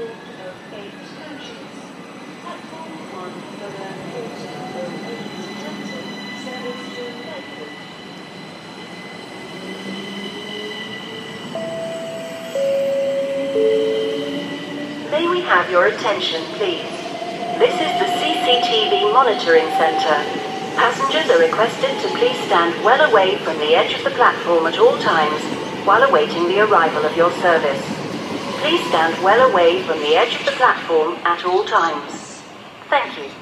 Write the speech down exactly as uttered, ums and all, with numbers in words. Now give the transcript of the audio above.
May we have your attention, please? This is the C C T V monitoring center. Passengers are requested to please stand well away from the edge of the platform at all times while awaiting the arrival of your service. Please stand well away from the edge of the platform at all times. Thank you.